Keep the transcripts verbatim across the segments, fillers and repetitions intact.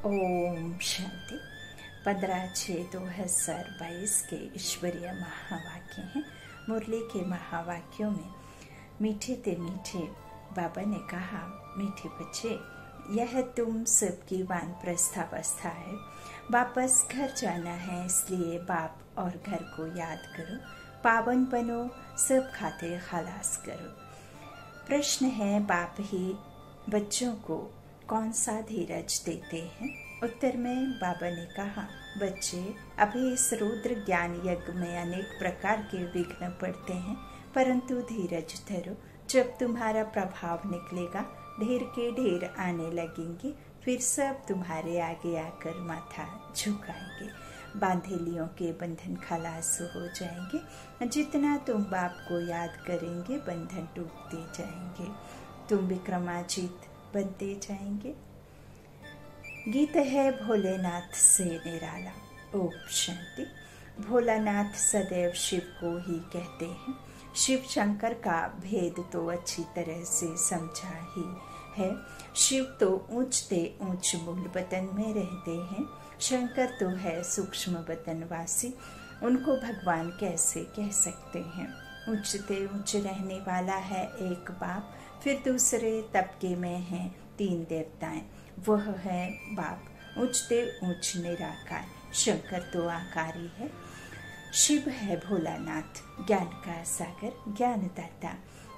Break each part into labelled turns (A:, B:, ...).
A: ओम शांति। पंद्रह छः दो हजार बाईस के ईश्वरीय महावाक्य हैं। मुरली के महावाक्यों में मीठे ते मीठे बाबा ने कहा, मीठे बच्चे, यह तुम सबकी वानप्रस्थावस्था है। वापस घर जाना है, इसलिए बाप और घर को याद करो, पावन बनो, सब खाते खलास करो। प्रश्न है, बाप ही बच्चों को कौन सा धीरज देते हैं? उत्तर में बाबा ने कहा, बच्चे, अभी इस रुद्र ज्ञान यज्ञ में अनेक प्रकार के विघ्न पड़ते हैं, परंतु धीरज धरो। जब तुम्हारा प्रभाव निकलेगा, ढेर के ढेर आने लगेंगे, फिर सब तुम्हारे आगे आकर माथा झुकाएंगे। बांधेलियों के बंधन खलास हो जाएंगे। जितना तुम बाप को याद करेंगे, बंधन टूटते जाएंगे, तुम विक्रमाजीत बनते जाएंगे। गीत है भोलेनाथ से निराला। ओम शांति। भोलानाथ सदैव शिव को ही कहते हैं। शिव शंकर का भेद तो अच्छी तरह से समझा ही है। शिव तो ऊंचते ऊंच मूल वतन में रहते हैं, शंकर तो है सूक्ष्म वतनवासी। उनको भगवान कैसे कह सकते हैं? ऊंचते ऊंच रहने वाला है एक बाप, फिर दूसरे तबके में हैं तीन देवताएं, वह है बाप। ऊंचते ऊंच निराकार, शंकर तो आकारी है। शिव है भोलानाथ, ज्ञान का सागर, ज्ञानदाता।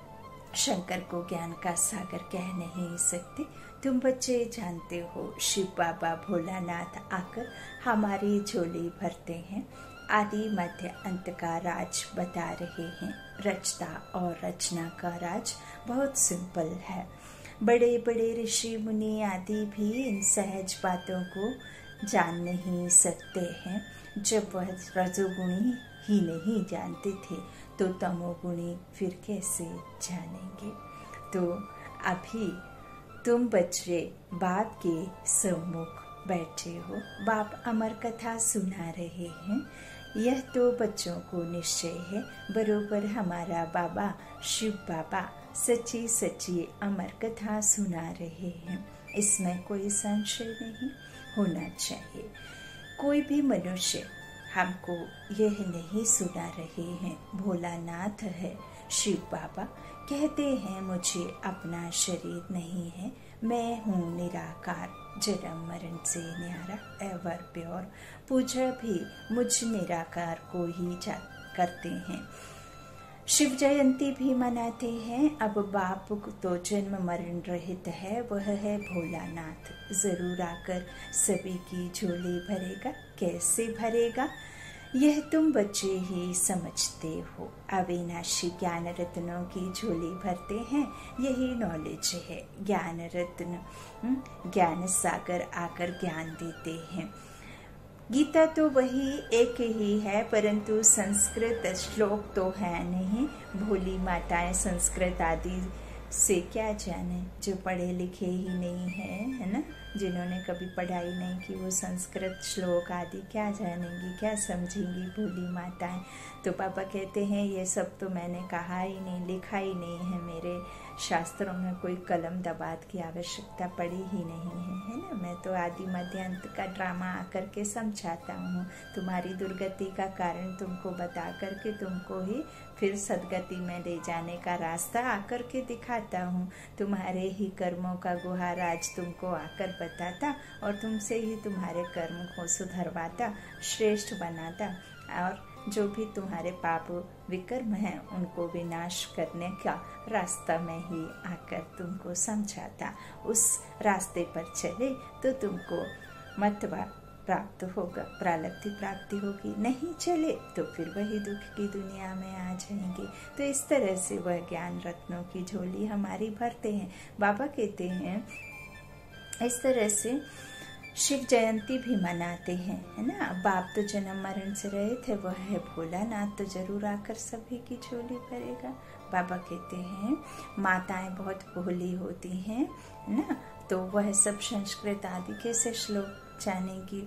A: शंकर को ज्ञान का सागर कह नहीं सकते। तुम बच्चे जानते हो, शिव बाबा भोलानाथ आकर हमारी झोली भरते हैं, आदि मध्य अंत का राज बता रहे हैं। रचता और रचना का राज बहुत सिंपल है। बड़े बड़े ऋषि मुनि आदि भी इन सहज बातों को जान नहीं सकते हैं। जब वह रजोगुणी ही नहीं जानते थे, तो तमोगुणी फिर कैसे जानेंगे? तो अभी तुम बच्चे बाप के सम्मुख बैठे हो, बाप अमर कथा सुना रहे हैं। यह तो बच्चों को निश्चय है, बरोबर हमारा बाबा शिव बाबा सच्ची सच्ची अमर कथा सुना रहे हैं। इसमें कोई संशय नहीं होना चाहिए। कोई भी मनुष्य हमको यह नहीं सुना रहे हैं। भोलानाथ है शिव बाबा, कहते हैं मुझे अपना शरीर नहीं है, मैं हूँ निराकार, जन्म मरण से न्यारा, एवर प्योर। पूजा भी मुझ निराकार को ही जा करते हैं। शिव जयंती भी मनाते हैं। अब बाप तो जन्म मरण रहित है, वह है भोलानाथ। जरूर आकर सभी की झोली भरेगा। कैसे भरेगा, यह तुम बच्चे ही समझते हो। अविनाशी ज्ञान रत्नों की झोली भरते हैं, यही नॉलेज है। ज्ञान रत्न, ज्ञान सागर आकर ज्ञान देते हैं। गीता तो वही एक ही है, परंतु संस्कृत श्लोक तो है नहीं। भोली माताएं संस्कृत आदि से क्या जाने, जो पढ़े लिखे ही नहीं है, है ना, जिन्होंने कभी पढ़ाई नहीं की, वो संस्कृत श्लोक आदि क्या जानेंगी, क्या समझेंगी भोली माताएं। तो पापा कहते हैं, ये सब तो मैंने कहा ही नहीं, लिखा ही नहीं है, मेरे शास्त्रों में कोई कलम दबात की आवश्यकता पड़ी ही नहीं है, है ना। मैं तो आदि मध्य अंत का ड्रामा आकर के समझाता हूँ। तुम्हारी दुर्गति का कारण तुमको बता करके तुमको ही फिर सदगति में ले जाने का रास्ता आकर के दिखाता हूँ। तुम्हारे ही कर्मों का गुहार आज तुमको आकर बताता और तुमसे ही तुम्हारे कर्म को सुधरवाता, श्रेष्ठ बनाता, और जो भी तुम्हारे पाप विकर्म हैं उनको विनाश करने का रास्ता में ही आकर तुमको समझाता। उस रास्ते पर चले तो तुमको मतवा प्राप्त होगा, प्रालब्धि प्राप्ति होगी। नहीं चले तो फिर वही दुख की दुनिया में आ जाएंगे। तो इस तरह से वह ज्ञान रत्नों की झोली हमारी भरते हैं। बाबा कहते हैं, इस तरह से शिव जयंती भी मनाते हैं, है ना। बाप तो जन्म मरण से रहे थे, वह है भोलानाथ, तो जरूर आकर सभी की झोली भरेगा। बाबा कहते हैं, माताएं बहुत भोली होती हैं, है ना, तो वह सब संस्कृत आदि कैसे श्लोक जानेगी।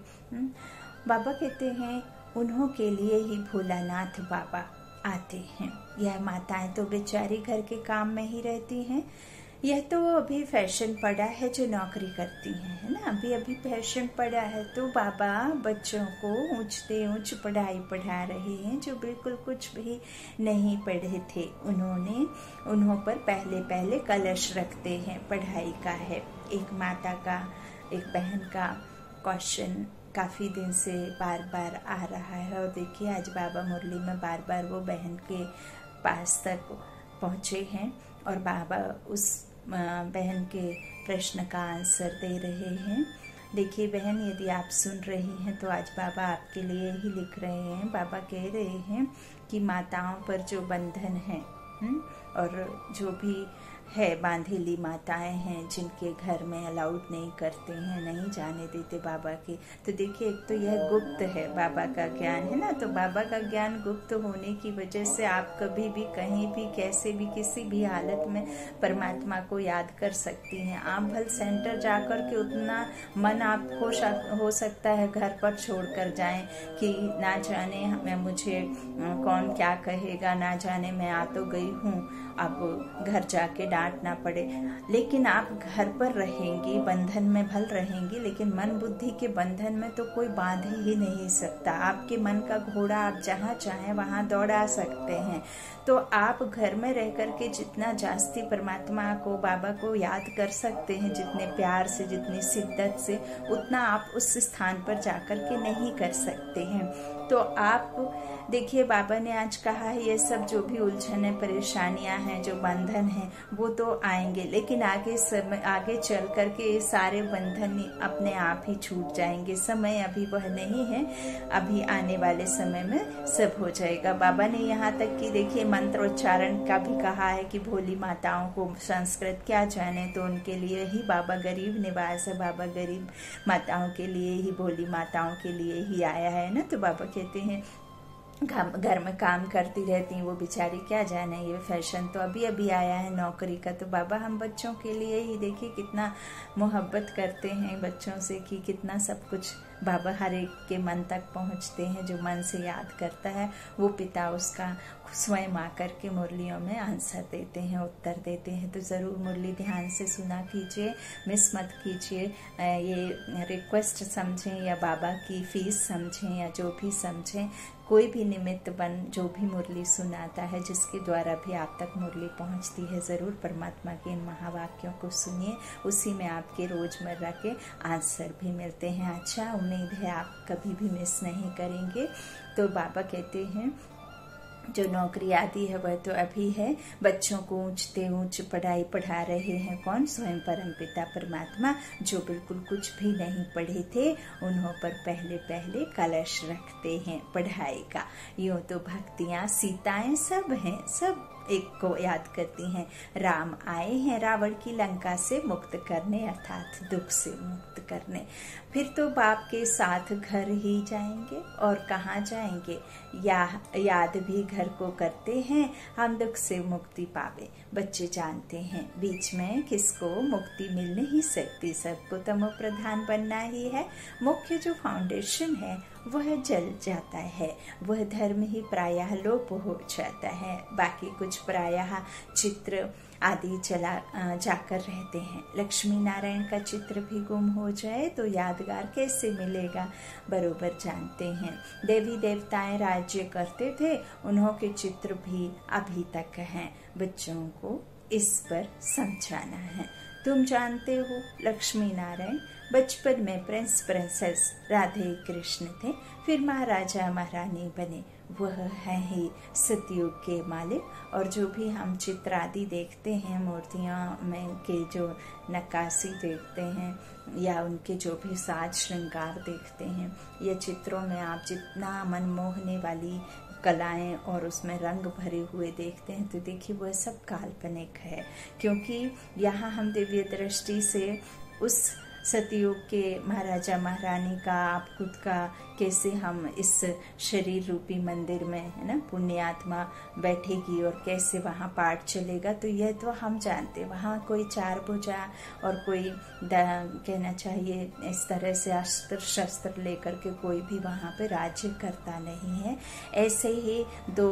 A: बाबा कहते हैं, उन्हों के लिए ही भोलानाथ बाबा आते हैं। यह माताएं तो बेचारी घर के काम में ही रहती हैं, यह तो अभी फैशन पड़ा है जो नौकरी करती हैं, है ना। अभी अभी फैशन पड़ा है तो बाबा बच्चों को ऊंचते ऊंच पढ़ाई पढ़ा रहे हैं जो बिल्कुल कुछ भी नहीं पढ़े थे। उन्होंने उन्हों पर पहले पहले कलश रखते हैं, पढ़ाई का है। एक माता का, एक बहन का क्वेश्चन काफ़ी दिन से बार बार आ रहा है, और देखिए आज बाबा मुरली में बार बार वो बहन के पास तक पहुँचे हैं और बाबा उस बहन के प्रश्न का आंसर दे रहे हैं। देखिए बहन, यदि आप सुन रही हैं तो आज बाबा आपके लिए ही लिख रहे हैं। बाबा कह रहे हैं कि माताओं पर जो बंधन है और जो भी है, बांधेली माताएं हैं जिनके घर में अलाउड नहीं करते हैं, नहीं जाने देते बाबा के। तो देखिए एक तो यह गुप्त है, बाबा का ज्ञान है ना। तो बाबा का ज्ञान गुप्त होने की वजह से आप कभी भी कहीं भी कैसे भी किसी भी हालत में परमात्मा को याद कर सकती हैं। आप भल सेंटर जाकर के उतना मन आप हो, हो सकता है घर पर छोड़ कर जाएं कि ना जाने मैं मुझे कौन क्या कहेगा, ना जाने मैं आ तो गई हूँ, अब घर जाके डांट ना पड़े। लेकिन आप घर पर रहेंगी, बंधन में भल रहेंगी, लेकिन मन बुद्धि के बंधन में तो कोई बांध ही नहीं सकता। आपके मन का घोड़ा आप जहाँ चाहें वहाँ दौड़ा सकते हैं। तो आप घर में रह करके जितना जास्ती परमात्मा को, बाबा को याद कर सकते हैं, जितने प्यार से, जितनी शिद्दत से, उतना आप उस स्थान पर जाकर के नहीं कर सकते हैं। तो आप देखिए बाबा ने आज कहा है ये सब जो भी उलझने, परेशानियां हैं, जो बंधन हैं, वो तो आएंगे, लेकिन आगे समय आगे चल करके ये सारे बंधन अपने आप ही छूट जाएंगे। समय अभी वह नहीं है, अभी आने वाले समय में सब हो जाएगा। बाबा ने यहाँ तक कि देखिए मंत्रोच्चारण का भी कहा है कि भोली माताओं को संस्कृत क्या जाने, तो उनके लिए ही बाबा गरीब निवास है, बाबा गरीब माताओं के लिए ही, भोली माताओं के लिए ही आया है ना। तो बाबा कहते हैं घर में काम करती रहती हैं वो बेचारी क्या जाने, ये फैशन तो अभी अभी आया है नौकरी का। तो बाबा हम बच्चों के लिए ही, देखिए कितना मोहब्बत करते हैं बच्चों से, कि कितना सब कुछ बाबा हर एक के मन तक पहुंचते हैं। जो मन से याद करता है वो पिता उसका स्वयं आकर के मुरलियों में आंसर देते हैं, उत्तर देते हैं। तो ज़रूर मुरली ध्यान से सुना कीजिए, मिस मत कीजिए। ये रिक्वेस्ट समझें या बाबा की फीस समझें या जो भी समझें, कोई भी निमित्त बन जो भी मुरली सुनाता है, जिसके द्वारा भी आप तक मुरली पहुंचती है, ज़रूर परमात्मा के इन महावाक्यों को सुनिए। उसी में आपके रोजमर्रा के आंसर भी मिलते हैं। अच्छा, उम्मीद है आप कभी भी मिस नहीं करेंगे। तो बाबा कहते हैं जो नौकरी आदि है वह तो अभी है, बच्चों को ऊंचते ऊंच पढ़ाई पढ़ा रहे हैं कौन? स्वयं परम पिता परमात्मा, जो बिल्कुल कुछ भी नहीं पढ़े थे, उन्हों पर पहले पहले कलश रखते हैं पढ़ाई का। यूं तो भक्तियां, सीताएं सब हैं, सब एक को याद करती हैं। राम आए हैं रावण की लंका से मुक्त करने, अर्थात दुख से मुक्त करने। फिर तो बाप के साथ घर ही जाएंगे, और कहाँ जाएंगे? या याद भी घर को करते हैं, हम दुख से मुक्ति पावे। बच्चे जानते हैं बीच में किसको मुक्ति मिल नहीं सकती, सबको तमो प्रधान बनना ही है। मुख्य जो फाउंडेशन है वह जल जाता है, वह धर्म ही प्रायः लोप हो जाता है। बाकी कुछ प्रायः चित्र आदि चला जाकर रहते हैं। लक्ष्मी नारायण का चित्र भी गुम हो जाए तो यादगार कैसे मिलेगा? बरोबर जानते हैं देवी देवताएं राज्य करते थे, उन्हों के चित्र भी अभी तक हैं। बच्चों को इस पर समझाना है। तुम जानते हो लक्ष्मी नारायण बचपन में प्रिंस प्रिंसेस राधे कृष्ण थे, फिर महाराजा महारानी बने। वह है ही सतयुग के मालिक। और जो भी हम चित्र आदि देखते हैं, मूर्तियां में के जो नक्काशी देखते हैं या उनके जो भी साज श्रृंगार देखते हैं, ये चित्रों में आप जितना मन मोहने वाली कलाएं और उसमें रंग भरे हुए देखते हैं, तो देखिए वह सब काल्पनिक है। क्योंकि यहाँ हम दिव्य दृष्टि से उस सतयुग के महाराजा महारानी का, आप खुद का, कैसे हम इस शरीर रूपी मंदिर में, है ना, पुण्यात्मा बैठेगी और कैसे वहाँ पाठ चलेगा, तो यह तो हम जानते। वहाँ कोई चार भुजा और कोई कहना चाहिए इस तरह से अस्त्र शस्त्र लेकर के कोई भी वहाँ पे राज्य करता नहीं है। ऐसे ही दो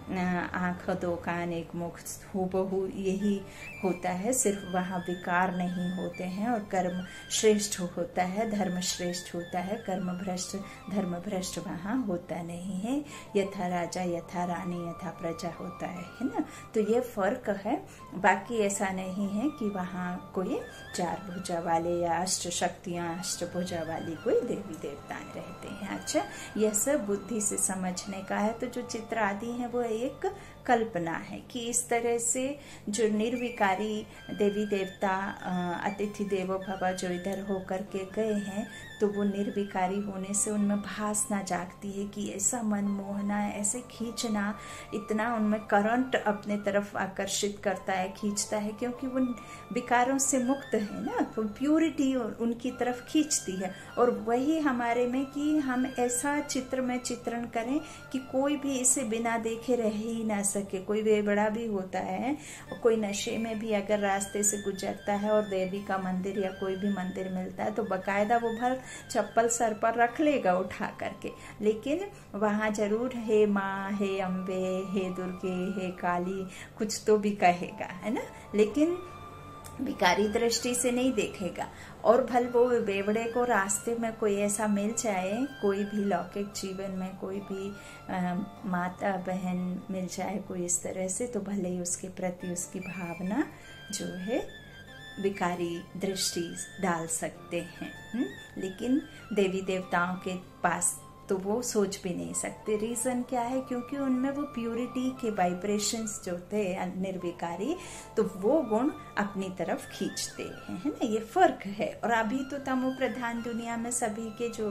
A: आंख दो कान एक मुख हूबहू यही होता है, सिर्फ वहाँ विकार नहीं होते हैं और कर्म श्रेष्ठ होता है, धर्म श्रेष्ठ होता है, कर्म भ्रष्ट धर्म भ्रष्ट वहाँ होता नहीं है। यथा राजा यथा रानी यथा प्रजा होता है, है ना। तो ये फर्क है, बाकी ऐसा नहीं है कि वहाँ कोई चार भुजा वाले या अष्ट शक्तियाँ अष्ट भुजा वाली कोई देवी देवताएं रहते हैं। अच्छा, यह सब बुद्धि से समझने का है। तो जो चित्र आदि है वो एक कल्पना है कि इस तरह से जो निर्विकारी देवी देवता अतिथि देवो भव जो इधर होकर के गए हैं, तो वो निर्विकारी होने से उनमें भासना जागती है कि ऐसा मन मोहना, ऐसे खींचना, इतना उनमें करंट अपने तरफ आकर्षित करता है, खींचता है, क्योंकि वो विकारों से मुक्त है ना, तो प्यूरिटी उनकी तरफ खींचती है। और वही हमारे में कि हम ऐसा चित्र में चित्रण करें कि कोई भी इसे बिना देखे रह ही ना सके। कोई वे बड़ा भी होता है, कोई नशे में भी अगर रास्ते से गुजरता है और देवी का मंदिर या कोई भी मंदिर मिलता है तो बकायदा वो भर चप्पल सर पर रख लेगा उठा करके, लेकिन वहां जरूर हे माँ, हे अम्बे, हे दुर्गे, हे काली कुछ तो भी कहेगा, है ना, लेकिन विकारी दृष्टि से नहीं देखेगा। और भल वो बेवड़े को रास्ते में कोई ऐसा मिल जाए, कोई भी लौकिक जीवन में कोई भी आ, माता बहन मिल जाए कोई इस तरह से, तो भले ही उसके प्रति उसकी भावना जो है विकारी दृष्टि डाल सकते हैं। हुँ? लेकिन देवी देवताओं के पास तो वो सोच भी नहीं सकते। रीजन क्या है? क्योंकि उनमें वो प्यूरिटी के वाइब्रेशंस जो थे निर्विकारी, तो वो गुण अपनी तरफ खींचते हैं, है ना, ये फर्क है। और अभी तो तमो प्रधान दुनिया में सभी के जो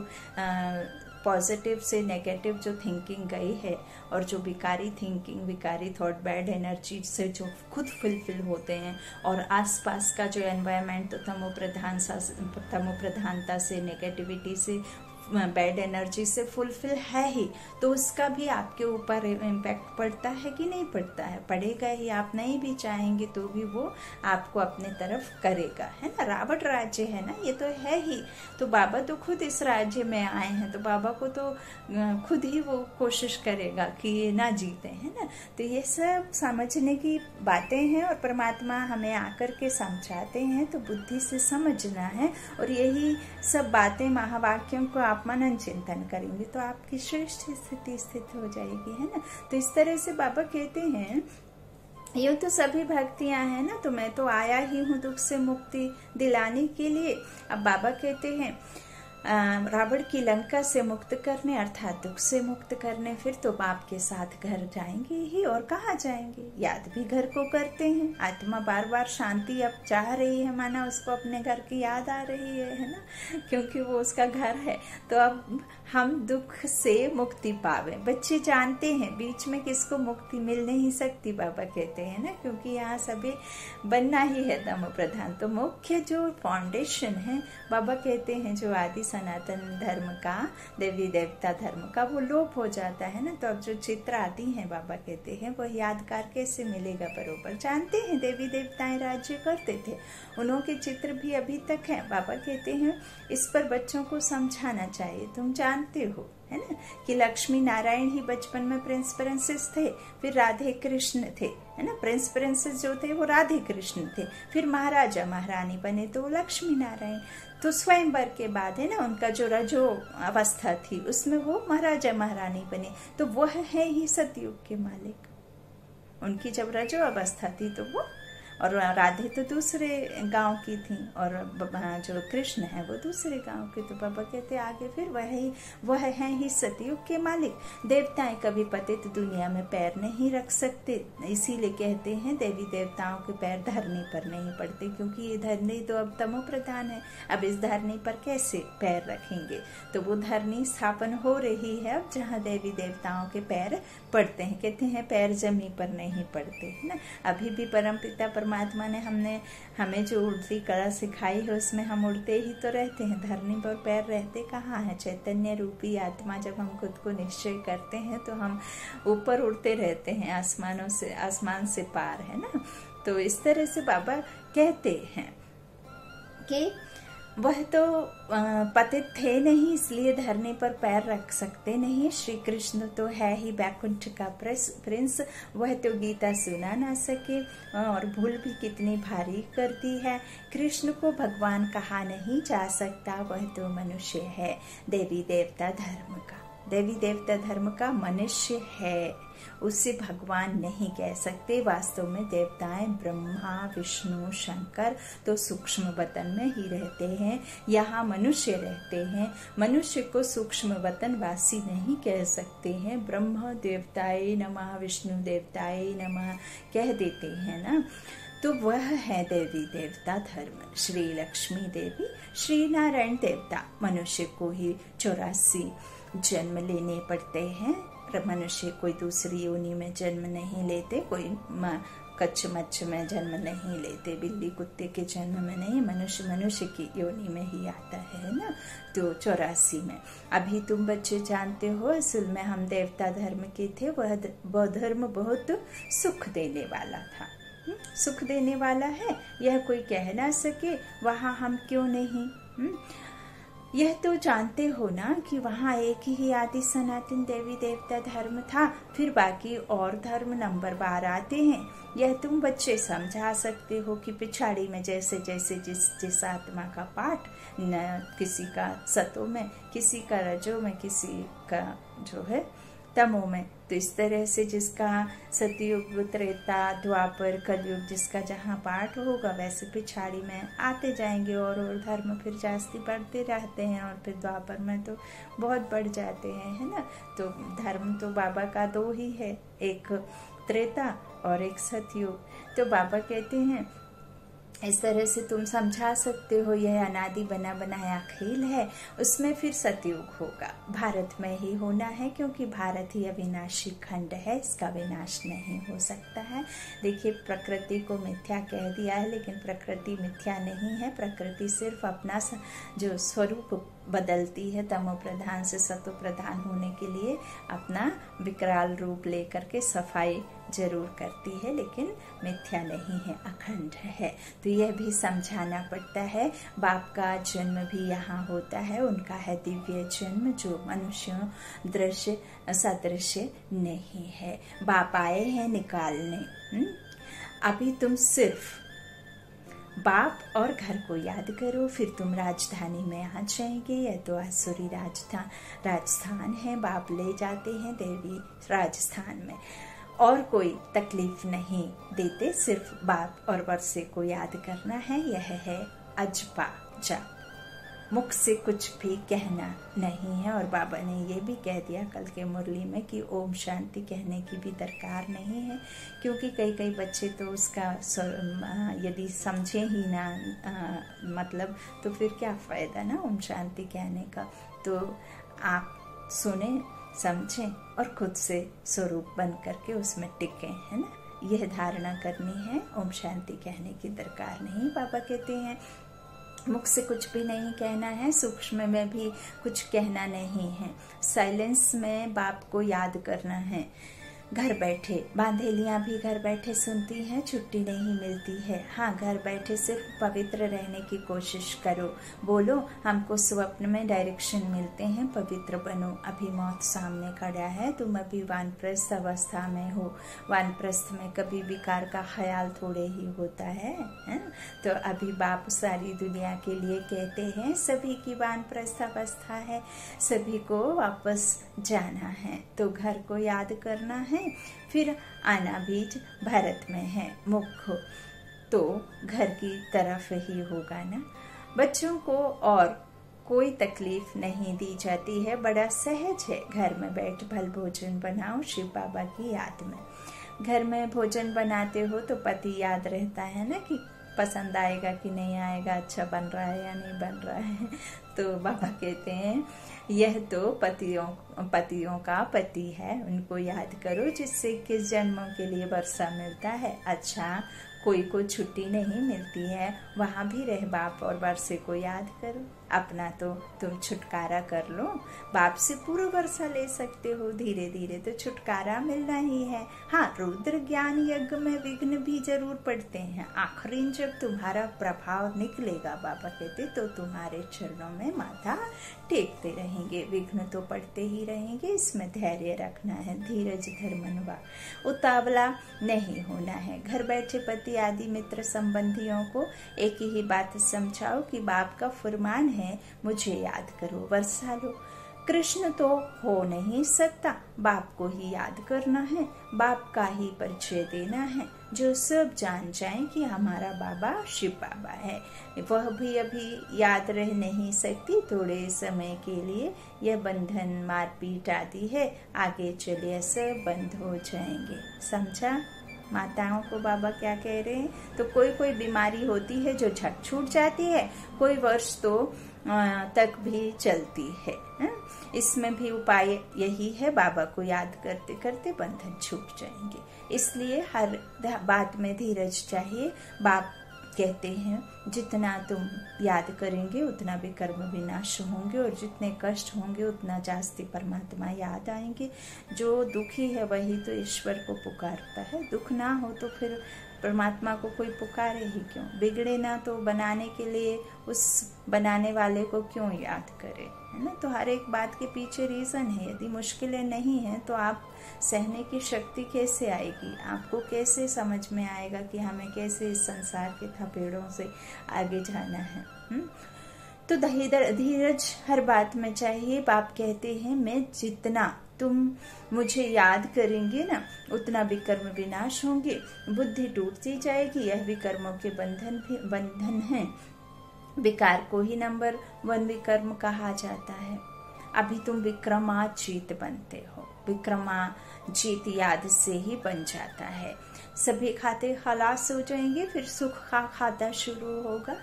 A: पॉजिटिव से नेगेटिव जो थिंकिंग गई है और जो विकारी थिंकिंग, विकारी थॉट, बैड एनर्जी से जो खुद फुलफिल होते हैं, और आसपास का जो एनवायरनमेंट तो तमो प्रधान तमो प्रधानता से, नेगेटिविटी से, बैड एनर्जी से फुलफिल है ही, तो उसका भी आपके ऊपर इम्पैक्ट पड़ता है कि नहीं पड़ता है? पड़ेगा ही। आप नहीं भी चाहेंगे तो भी वो आपको अपने तरफ करेगा, है ना। रावण राज्य है ना, ये तो है ही। तो बाबा तो खुद इस राज्य में आए हैं, तो बाबा को तो खुद ही वो कोशिश करेगा कि ये ना जीते, है ना। तो ये सब समझने की बातें हैं और परमात्मा हमें आकर के समझाते हैं, तो बुद्धि से समझना है। और यही सब बातें महावाक्यों को आप मनन चिंतन करेंगे तो आपकी श्रेष्ठ स्थिति स्थित हो जाएगी, है ना। तो इस तरह से बाबा कहते हैं, ये तो सभी भक्तियां हैं ना, तो मैं तो आया ही हूँ दुख से मुक्ति दिलाने के लिए। अब बाबा कहते हैं रावण की लंका से मुक्त करने, अर्थात दुख से मुक्त करने, फिर तो बाप के साथ घर जाएंगे ही, और कहाँ जाएंगे। याद भी घर को करते हैं। आत्मा बार बार शांति अब चाह रही है, माना उसको अपने घर की याद आ रही है, है ना, क्योंकि वो उसका घर है। तो अब हम दुख से मुक्ति पावे। बच्चे जानते हैं बीच में किसको मुक्ति मिल नहीं सकती, बाबा कहते हैं ना, क्योंकि यहाँ सभी बनना ही है तमो प्रधान। तो मुख्य जो फाउंडेशन है, बाबा कहते हैं, जो आदि सनातन धर्म का, देवी देवता धर्म का, वो लोप हो जाता है ना। तो अब जो चित्र आदि हैं, बाबा कहते हैं, वो यादगार कैसे मिलेगा? बरोबर जानते हैं देवी देवताएं राज्य करते थे, उन्हों के चित्र भी अभी तक हैं। बाबा कहते हैं इस पर बच्चों को समझाना चाहिए। तुम जानते हो, है ना, कि लक्ष्मी नारायण ही बचपन में प्रिंस प्रिंसेस थे, फिर राधे कृष्ण थे, है ना। प्रिंस प्रिंसेस जो थे वो राधे कृष्ण थे, फिर महाराजा महारानी बने तो लक्ष्मी नारायण। तो स्वयंवर के बाद, है ना, उनका जो रजो अवस्था थी उसमें वो महाराजा महारानी बने, तो वह है ही सतयुग के मालिक। उनकी जब रजो अवस्था थी तो वो, और राधे तो दूसरे गांव की थी, और जो कृष्ण है वो दूसरे गांव के। तो बाबा कहते आगे फिर वह ही वह है ही सतयुग के मालिक। देवताएं कभी पतित दुनिया में पैर नहीं रख सकते, इसीलिए कहते हैं देवी देवताओं के पैर धरनी पर नहीं पड़ते, क्योंकि ये धरनी तो अब तमो प्रधान है। अब इस धरनी पर कैसे पैर रखेंगे? तो वो धरनी स्थापन हो रही है अब, जहाँ देवी देवताओं के पैर पड़ते हैं। कहते हैं पैर जमी पर नहीं पड़ते, है ना। अभी भी परमपिता परमात्मा ने हमने हमें जो उड़ती कला सिखाई है, उसमें हम उड़ते ही तो रहते हैं, धरनी पर पैर रहते कहाँ है। चैतन्य रूपी आत्मा जब हम खुद को निश्चय करते हैं तो हम ऊपर उड़ते रहते हैं, आसमानों से, आसमान से पार, है ना। तो इस तरह से बाबा कहते हैं कि वह तो पतित थे नहीं, इसलिए धरने पर पैर रख सकते नहीं। श्री कृष्ण तो है ही बैकुंठ का प्रिंस, वह तो गीता सुना ना सके और भूल भी कितनी भारी करती है। कृष्ण को भगवान कहा नहीं जा सकता, वह तो मनुष्य है। देवी देवता धर्म का देवी देवता धर्म का मनुष्य है, उसे भगवान नहीं कह सकते। वास्तव में देवताएं ब्रह्मा विष्णु शंकर तो सूक्ष्म वतन में ही रहते हैं, यहाँ मनुष्य रहते हैं। मनुष्य को सूक्ष्म वतन वासी नहीं कह सकते हैं। ब्रह्म देवताए नमः विष्णु देवताए नमः कह देते हैं ना, तो वह है देवी देवता धर्म। श्री लक्ष्मी देवी श्री नारायण देवता। मनुष्य को ही चौरासी जन्म लेने पड़ते हैं। मनुष्य कोई दूसरी योनि में जन्म नहीं लेते, कोई कच्च मच्छ में जन्म नहीं लेते, बिल्ली कुत्ते के जन्म में नहीं, मनुष्य मनुष्य की योनि में ही आता है ना। तो चौरासी में अभी तुम बच्चे जानते हो, असल में हम देवता धर्म के थे। वह वह धर्म बहुत सुख देने वाला था, सुख देने वाला है, यह कोई कह ना सके। वहाँ हम क्यों नहीं, हुँ? यह तो जानते हो ना कि वहाँ एक ही आदि सनातन देवी देवता धर्म था, फिर बाकी और धर्म नंबर बार आते हैं। यह तुम बच्चे समझा सकते हो कि पिछाड़ी में जैसे जैसे जिस जिस आत्मा का पाठ न, किसी का सतो में, किसी का रजो में, किसी का जो है तमो में, तो इस तरह से जिसका सतयुग त्रेता द्वापर कलयुग जिसका जहाँ पाठ होगा वैसे पिछाड़ी में आते जाएंगे और और धर्म फिर जास्ती बढ़ते रहते हैं और फिर द्वापर में तो बहुत बढ़ जाते हैं, है ना। तो धर्म तो बाबा का दो ही है, एक त्रेता और एक सतयुग। तो बाबा कहते हैं इस तरह से तुम समझा सकते हो, यह अनादि बना बनाया खेल है, उसमें फिर सतयुग होगा, भारत में ही होना है, क्योंकि भारत ही अविनाशी खंड है, इसका विनाश नहीं हो सकता है। देखिए प्रकृति को मिथ्या कह दिया है, लेकिन प्रकृति मिथ्या नहीं है। प्रकृति सिर्फ अपना जो स्वरूप बदलती है, तमो प्रधान से सतो प्रधान होने के लिए अपना विकराल रूप लेकर के सफाई जरूर करती है, लेकिन मिथ्या नहीं है, अखंड है। तो यह भी समझाना पड़ता है। बाप का जन्म भी यहाँ होता है, उनका है दिव्य जन्म जो मनुष्यों दृश्य सदृश्य नहीं है। बाप आए हैं निकालने। हुँ? अभी तुम सिर्फ बाप और घर को याद करो, फिर तुम राजधानी में आ जाएंगे। यह तो आसुरी राजधान राजस्थान है, बाप ले जाते हैं देवी राजस्थान में, और कोई तकलीफ नहीं देते, सिर्फ बाप और वर्षे को याद करना है। यह है अजपा जाप, मुख से कुछ भी कहना नहीं है। और बाबा ने ये भी कह दिया कल के मुरली में कि ओम शांति कहने की भी दरकार नहीं है, क्योंकि कई कई बच्चे तो उसका यदि समझे ही ना आ, मतलब तो फिर क्या फायदा ना ओम शांति कहने का। तो आप सुने समझें और खुद से स्वरूप बन करके उसमें टिके, है ना। यह धारणा करनी है, ओम शांति कहने की दरकार नहीं। बाबा कहते हैं मुख से कुछ भी नहीं कहना है, सूक्ष्म में भी कुछ कहना नहीं है, साइलेंस में बाप को याद करना है। घर बैठे बांधेलियां भी घर बैठे सुनती हैं, छुट्टी नहीं मिलती है। हाँ, घर बैठे सिर्फ पवित्र रहने की कोशिश करो, बोलो हमको स्वप्न में डायरेक्शन मिलते हैं, पवित्र बनो। अभी मौत सामने खड़ा है, तुम अभी वानप्रस्थ अवस्था में हो। वानप्रस्थ में कभी विकार का ख्याल थोड़े ही होता है, है? तो अभी बाप सारी दुनिया के लिए कहते हैं सभी की वानप्रस्थ अवस्था है, सभी को वापस जाना है, तो घर को याद करना है। फिर आना बीज भारत में है, मुख तो घर की तरफ ही होगा ना। बच्चों को और कोई तकलीफ नहीं दी जाती है, बड़ा सहज है। घर में बैठ भल भोजन बनाओ शिव बाबा की याद में। घर में भोजन बनाते हो तो पति याद रहता है ना कि पसंद आएगा कि नहीं आएगा, अच्छा बन रहा है या नहीं बन रहा है। तो बाबा कहते हैं यह तो पतियों पतियों का पति है, उनको याद करो जिससे किस जन्मों के लिए वर्षा मिलता है। अच्छा, कोई को छुट्टी नहीं मिलती है, वहाँ भी रह बाप और वर्षे को याद करो। अपना तो तुम छुटकारा कर लो। बाप से पूरा वर्षा ले सकते हो, धीरे धीरे तो छुटकारा मिलना ही है। हाँ, रुद्र ज्ञान यज्ञ में विघ्न भी जरूर पड़ते हैं। आखिरी जब तुम्हारा प्रभाव निकलेगा, बाबा कहते, तो तुम्हारे चरणों में माथा टेकते रहेंगे। विघ्न तो पड़ते ही रहेंगे, इसमें धैर्य रखना है, धीरज धर्मनवा, उतावला नहीं होना है। घर बैठे पति आदि मित्र संबंधियों को एक ही बात समझाओ कि बाप का फरमान है, मुझे याद करो, वर्षा लो। कृष्ण तो हो नहीं सकता, बाप को ही याद करना है, बाप का ही परिचय देना है, जो सब जान जाएं कि हमारा बाबा शिव बाबा है। वह भी अभी याद रह नहीं सकती, थोड़े समय के लिए यह बंधन मारपीट आदि है, आगे चले सब बंद हो जाएंगे। समझा माताओं को बाबा क्या कह रहे हैं? तो कोई कोई बीमारी होती है जो झट छूट जाती है, कोई वर्ष तो तक भी चलती है। इसमें भी उपाय यही है, बाबा को याद करते करते बंधन छूट जाएंगे। इसलिए हर बात में धीरज चाहिए। बाप कहते हैं जितना तुम याद करेंगे उतना विकर्म विनाश होंगे, और जितने कष्ट होंगे उतना जास्ती परमात्मा याद आएंगे। जो दुखी है वही तो ईश्वर को पुकारता है। दुख ना हो तो फिर परमात्मा को कोई पुकारे ही क्यों? बिगड़े ना तो बनाने के लिए उस बनाने वाले को क्यों याद करे, है ना? तो हर एक बात के पीछे रीजन है। यदि मुश्किलें नहीं है तो आप सहने की शक्ति कैसे आएगी? आपको कैसे समझ में आएगा कि हमें कैसे इस संसार के थपेड़ों से आगे जाना है? हुँ? तो धीरज हर बात में चाहिए। बाप कहते हैं मैं जितना तुम मुझे याद करेंगे ना उतना विकर्म विनाश होंगे, बुद्धि टूटती जाएगी। यह विकर्मों के बंधन भी बंधन है। विकार को ही नंबर वन विकर्म कहा जाता है। अभी तुम विक्रमाजीत बनते हो। विक्रमाजीत याद से ही बन जाता है। सभी खाते खलास हो जाएंगे, फिर सुख का खाता शुरू होगा।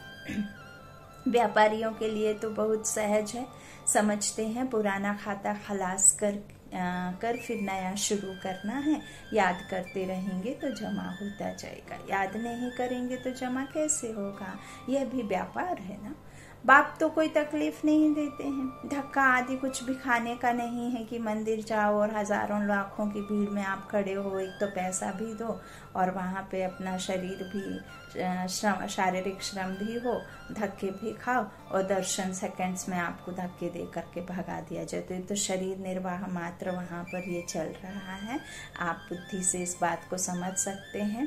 A: व्यापारियों के लिए तो बहुत सहज है, समझते हैं पुराना खाता खलास कर आ, कर फिर नया शुरू करना है। याद करते रहेंगे तो जमा होता जाएगा, याद नहीं करेंगे तो जमा कैसे होगा? यह भी व्यापार है ना। बाप तो कोई तकलीफ नहीं देते हैं, धक्का आदि कुछ भी खाने का नहीं है कि मंदिर जाओ और हजारों लाखों की भीड़ में आप खड़े हो, एक तो पैसा भी दो और वहाँ पे अपना शरीर भी श्रम शारीरिक श्रम भी हो, धक्के भी खाओ और दर्शन सेकंड्स में आपको धक्के दे करके भगा दिया जाए। तो ये तो शरीर निर्वाह मात्र वहाँ पर ये चल रहा है। आप बुद्धि से इस बात को समझ सकते हैं।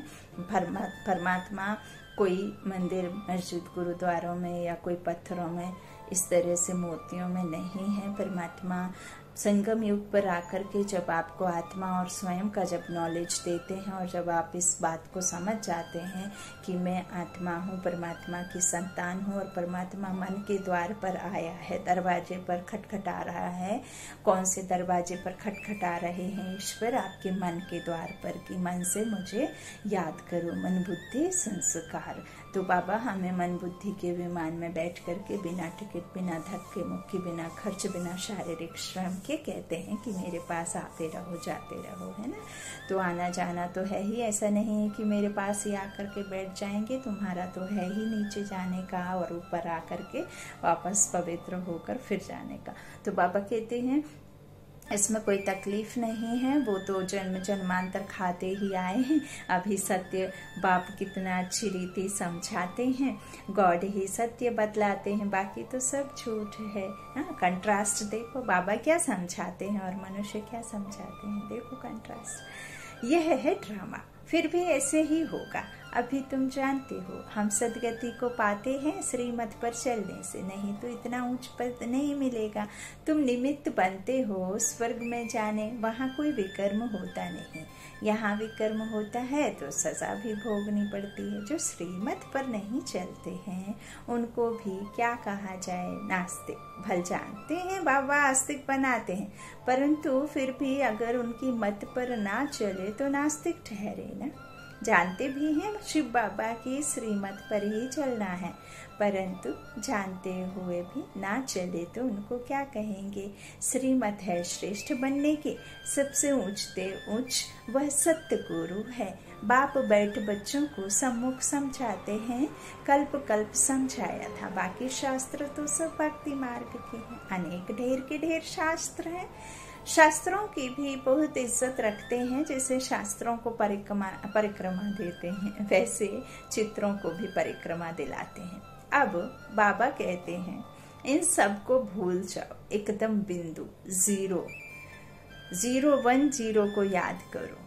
A: परमात्मा कोई मंदिर मस्जिद गुरुद्वारों में या कोई पत्थरों में इस तरह से मूर्तियों में नहीं है। परमात्मा संगम युग पर आकर के जब आपको आत्मा और स्वयं का जब नॉलेज देते हैं और जब आप इस बात को समझ जाते हैं कि मैं आत्मा हूँ, परमात्मा की संतान हूँ और परमात्मा मन के द्वार पर आया है, दरवाजे पर खटखटा रहा है। कौन से दरवाजे पर खटखटा रहे हैं ईश्वर? आपके मन के द्वार पर, कि मन से मुझे याद करो, मन बुद्धि संस्कार। तो बाबा हमें मन बुद्धि के विमान में बैठ करके बिना टिकट, बिना धक्के मुक्की, बिना खर्च, बिना शारीरिक श्रम के कहते हैं कि मेरे पास आते रहो, जाते रहो, है ना। तो आना जाना तो है ही, ऐसा नहीं है कि मेरे पास ही आकर के बैठ जाएंगे। तुम्हारा तो है ही नीचे जाने का और ऊपर आकर के वापस पवित्र होकर फिर जाने का। तो बाबा कहते हैं इसमें कोई तकलीफ नहीं है, वो तो जन्म जन्मांतर खाते ही आए हैं। अभी सत्य बाप कितना अच्छी रीति समझाते हैं, गॉड ही सत्य बतलाते हैं, बाकी तो सब झूठ है। हाँ, कंट्रास्ट देखो, बाबा क्या समझाते हैं और मनुष्य क्या समझाते हैं, देखो कंट्रास्ट। यह है ड्रामा, फिर भी ऐसे ही होगा। अभी तुम जानते हो हम सदगति को पाते हैं श्रीमत पर चलने से, नहीं तो इतना उच्च पद नहीं मिलेगा। तुम निमित्त बनते हो स्वर्ग में जाने, वहाँ कोई विकर्म होता नहीं। यहाँ विकर्म होता है तो सजा भी भोगनी पड़ती है। जो श्रीमत पर नहीं चलते हैं उनको भी क्या कहा जाए? नास्तिक। भल जानते हैं बाबा आस्तिक बनाते हैं, परंतु फिर भी अगर उनकी मत पर ना चले तो नास्तिक ठहरे ना। जानते भी हैं शिव बाबा की श्रीमत पर ही चलना है, परंतु जानते हुए भी ना चले तो उनको क्या कहेंगे? श्रीमत है श्रेष्ठ बनने की, सबसे ऊंचते ऊंच वह सत्य गुरु है। बाप बैठ बच्चों को सम्मुख समझाते हैं, कल्प कल्प समझाया था। बाकी शास्त्र तो सब भक्ति मार्ग के हैं। अनेक ढेर के ढेर शास्त्र हैं। शास्त्रों की भी बहुत इज्जत रखते हैं। जैसे शास्त्रों को परिक्रमा परिक्रमा देते हैं, वैसे चित्रों को भी परिक्रमा दिलाते हैं। अब बाबा कहते हैं इन सब को भूल जाओ, एकदम बिंदु जीरो जीरो वन जीरो को याद करो।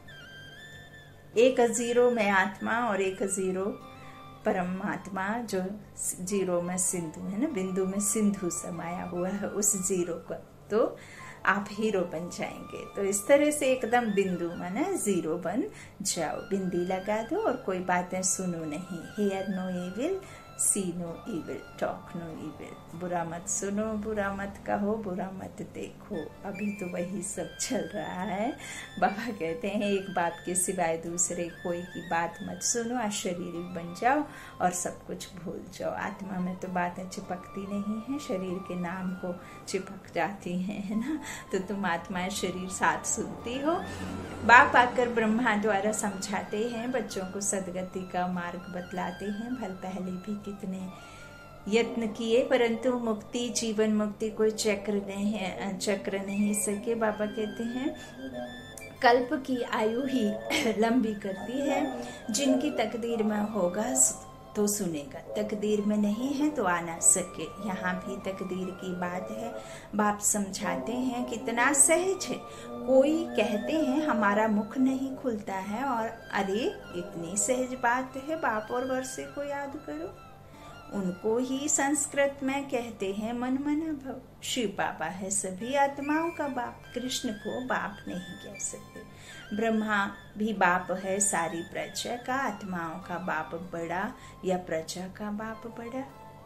A: एक जीरो में आत्मा और एक जीरो परमात्मा, जो जीरो में सिंधु है ना, बिंदु में सिंधु समाया हुआ है, उस जीरो को तो आप हीरो बन जाएंगे। तो इस तरह से एकदम बिंदु माना जीरो बन जाओ। बिंदी लगा दो और कोई बातें सुनो नहीं। Hear no evil, see no evil, talk no evil. बुरा मत सुनो, बुरा मत कहो, बुरा मत देखो। अभी तो वही सब चल रहा है। बाबा कहते हैं एक बाप के सिवाय दूसरे कोई की बात मत सुनो, अशरीरी बन जाओ और सब कुछ भूल जाओ। आत्मा में तो बातें चिपकती नहीं है, शरीर के नाम को चिपक जाती हैं, है ना। तो तुम आत्मा शरीर साथ सुनती हो। बाप आकर ब्रह्मा द्वारा समझाते हैं, बच्चों को सदगति का मार्ग बतलाते हैं। भल पहले भी कितने यत्न किए, परंतु मुक्ति, जीवन मुक्ति कोई चक्र नहीं चक्र नहीं सके। बाबा कहते हैं कल्प की आयु ही लंबी करती है। जिनकी तकदीर में होगा तो सुनेगा, तकदीर में नहीं है तो आ ना सके। यहाँ भी तकदीर की बात है। बाप समझाते हैं कितना सहज है। कोई कहते हैं हमारा मुख नहीं खुलता है, और अरे इतनी सहज बात है, बाप और वर्षे को याद करो। उनको ही संस्कृत में कहते हैं मन मन भव। शिव बाबा है सभी आत्माओं का बाप, कृष्ण को बाप नहीं कह सकते। ब्रह्मा भी बाप है सारी प्रजा का। आत्माओं का बाप बड़ा या प्रजा का बाप बड़ा?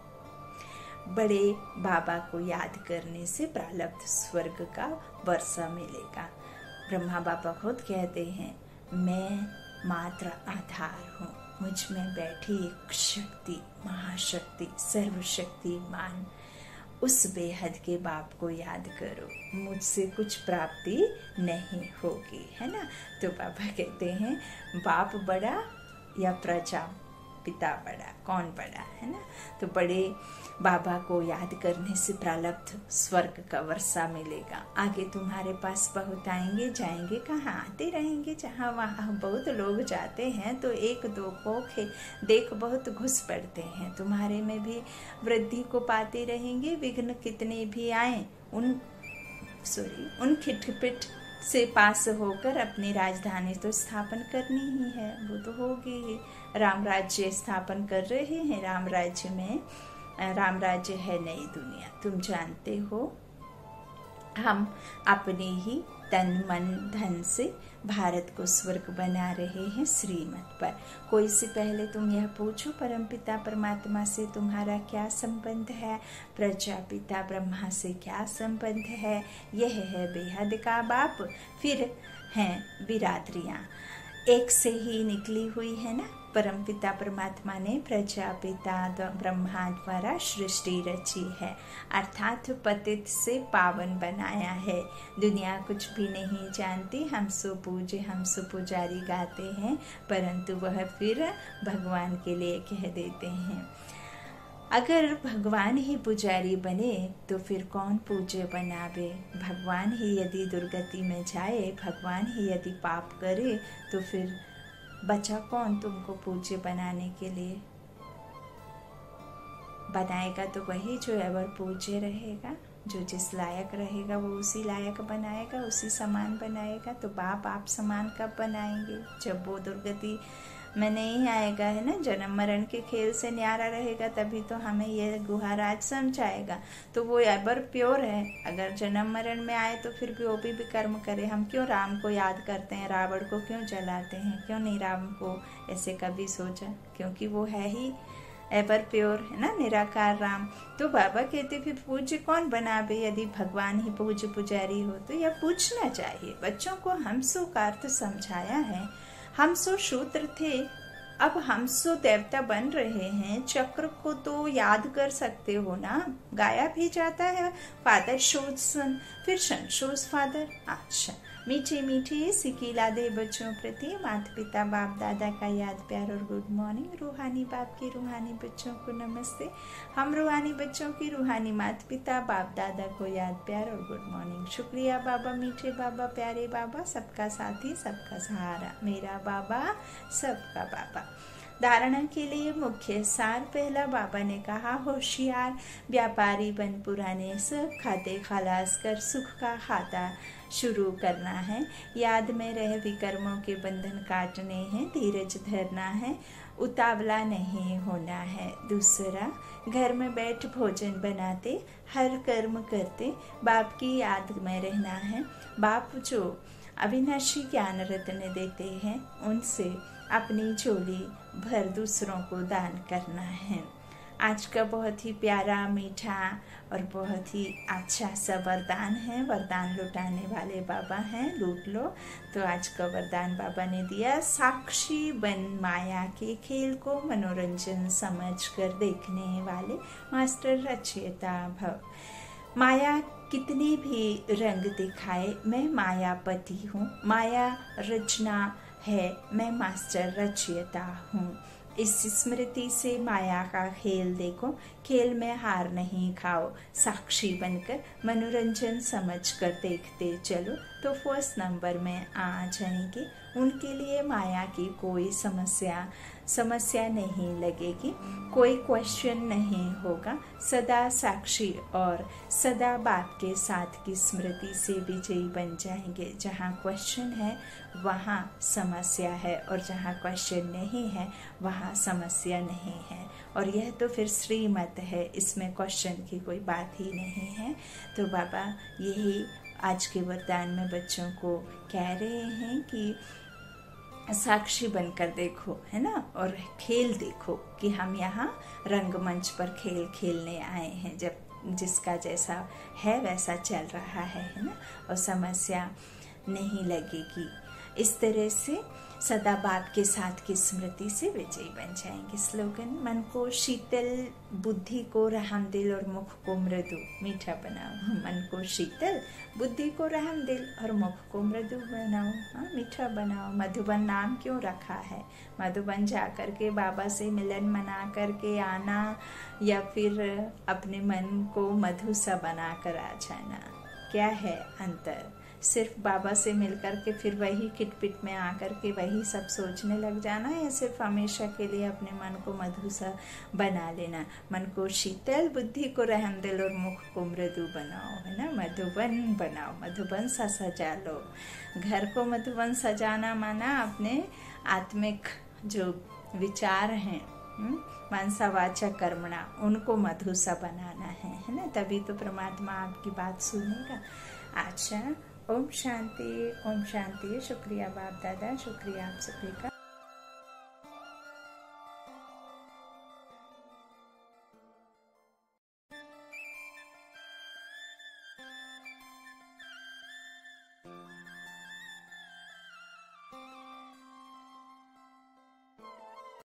A: बड़े बाबा को याद करने से प्रारब्ध स्वर्ग का वर्षा मिलेगा। ब्रह्मा बाबा खुद कहते हैं मैं मात्र आधार हूँ, मुझ में बैठी एक शक्ति, महाशक्ति, सर्वशक्तिमान, उस बेहद के बाप को याद करो, मुझसे कुछ प्राप्ति नहीं होगी, है ना। तो बाबा कहते हैं बाप बड़ा या प्रजा पिता बड़ा, कौन बड़ा, है ना। तो बड़े बाबा को याद करने से प्रारब्ध स्वर्ग का वर्षा मिलेगा। आगे तुम्हारे पास बहुत आएंगे, जाएंगे कहाँ, आते रहेंगे जहाँ वहाँ बहुत लोग जाते हैं तो एक दो को देख बहुत घुस पड़ते हैं। तुम्हारे में भी वृद्धि को पाते रहेंगे। विघ्न कितने भी आए उन सॉरी उन खिटपिट से पास होकर अपनी राजधानी तो स्थापन करनी ही है, वो तो होगी ही। राम राज्य स्थापन कर रहे हैं। राम राज्य में राम राज्य है नई दुनिया, तुम जानते हो। हम अपने ही तन मन धन से भारत को स्वर्ग बना रहे हैं श्रीमत पर। कोई से पहले तुम यह पूछो परमपिता परमात्मा से तुम्हारा क्या संबंध है, प्रजापिता ब्रह्मा से क्या संबंध है। यह है बेहद का बाप। फिर हैं बिरादरियां, एक से ही निकली हुई है ना। परमपिता परमात्मा ने प्रजापिता ब्रह्मा द्वारा सृष्टि रची है, अर्थात पतित से पावन बनाया है। दुनिया कुछ भी नहीं जानती। हम सो पूजे हम सो पुजारी गाते हैं, परंतु वह फिर भगवान के लिए कह देते हैं। अगर भगवान ही पुजारी बने तो फिर कौन पूज्य बनावे। भगवान ही यदि दुर्गति में जाए, भगवान ही यदि पाप करे, तो फिर बचा कौन तुमको पूज्य बनाने के लिए। बनाएगा तो वही जो एवर पूज्य रहेगा, जो जिस लायक रहेगा वो उसी लायक बनाएगा, उसी समान बनाएगा। तो बाप आप समान कब बनाएंगे, जब वो दुर्गति में नहीं आएगा, है ना। जन्म मरण के खेल से न्यारा रहेगा, तभी तो हमें ये गुहाराज समझाएगा। तो वो एवर प्योर है। अगर जन्म मरण में आए तो फिर भी वो भी, भी कर्म करे। हम क्यों राम को याद करते हैं, रावण को क्यों जलाते हैं, क्यों नहीं राम को ऐसे कभी सोचा, क्योंकि वो है ही एवर प्योर, है ना, निराकार राम। तो बाबा कहते फिर पूज्य कौन बनावे, यदि भगवान ही पूज्य पुजारी हो तो यह पूछना चाहिए। बच्चों को हम सो का अर्थ समझाया है। हम सो शूद्र थे, अब हम सो देवता बन रहे हैं, चक्र को तो याद कर सकते हो ना, गाया भी जाता है फादर शोज सन, फिर सन शोज फादर। अच्छा, मीठे मीठे सिकीला दे बच्चों प्रति माता पिता बाप दादा का याद प्यार और गुड मॉर्निंग। रूहानी बाप के रूहानी बच्चों को नमस्ते। हम रूहानी बच्चों की रूहानी माता पिता बाप दादा को याद प्यार और गुड मॉर्निंग। शुक्रिया बाबा, मीठे बाबा, प्यारे बाबा, सबका साथी सबका सहारा, मेरा बाबा सबका बाबा। धारणा के लिए मुख्य सार, पहला बाबा ने कहा होशियार व्यापारी बन पुराने सब खाते खलास कर सुख का खाता शुरू करना है। याद में रह विकर्मों के बंधन काटने हैं, धीरज धरना है, उतावला नहीं होना है। दूसरा, घर में बैठ भोजन बनाते हर कर्म करते बाप की याद में रहना है। बाप जो अविनाशी ज्ञान रत्न देते हैं उनसे अपनी झोली भर दूसरों को दान करना है। आज का बहुत ही प्यारा मीठा और बहुत ही अच्छा सा वरदान है। वरदान लुटाने वाले बाबा हैं, लूट लो। तो आज का वरदान बाबा ने दिया, साक्षी बन माया के खेल को मनोरंजन समझ कर देखने वाले मास्टर रचयिता भव। माया कितने भी रंग दिखाए, मैं मायापति हूँ। माया रचना है, मैं मास्टर रचयिता हूँ। इस स्मृति से माया का खेल देखो, खेल में हार नहीं खाओ। साक्षी बनकर मनोरंजन समझकर देखते चलो तो फर्स्ट नंबर में आ जाएंगे। उनके लिए माया की कोई समस्या समस्या नहीं लगेगी, कोई क्वेश्चन नहीं होगा। सदा साक्षी और सदा बाप के साथ की स्मृति से विजयी बन जाएंगे। जहाँ क्वेश्चन है वहाँ समस्या है, और जहाँ क्वेश्चन नहीं है वहाँ समस्या नहीं है। और यह तो फिर श्रीमत है, इसमें क्वेश्चन की कोई बात ही नहीं है। तो बाबा यही आज के वरदान में बच्चों को कह रहे हैं कि साक्षी बनकर देखो, है ना, और खेल देखो कि हम यहाँ रंगमंच पर खेल खेलने आए हैं। जब जिसका जैसा है वैसा चल रहा है, है ना, और समस्या नहीं लगेगी। इस तरह से सदा बाप के साथ की स्मृति से विजयी बन जाएंगे। स्लोगन, मन को शीतल, बुद्धि को रहम दिल और मुख को मृदु मीठा बनाओ। मन को शीतल, बुद्धि को रहम दिल और मुख को मृदु बनाओ, हाँ मीठा बनाओ। मधुबन नाम क्यों रखा है? मधुबन जा कर के बाबा से मिलन मना करके आना, या फिर अपने मन को मधु सा बना कर आ जाना। क्या है अंतर? सिर्फ बाबा से मिलकर के फिर वही किटपिट में आकर के वही सब सोचने लग जाना, या सिर्फ हमेशा के लिए अपने मन को मधु सा बना लेना। मन को शीतल, बुद्धि को रहम दिल और मुख को मृदु बनाओ, है ना, मधुबन बनाओ, मधुबन सा सजा लो। घर को मधुबन सजाना माना अपने आत्मिक जो विचार हैं, मनसा वाचा कर्मणा, उनको मधु सा बनाना है, है ना, तभी तो परमात्मा आपकी बात सुनेगा। अच्छा, ओम शांति, ओम शांति। शुक्रिया बाप दादा, शुक्रिया आप सभी का।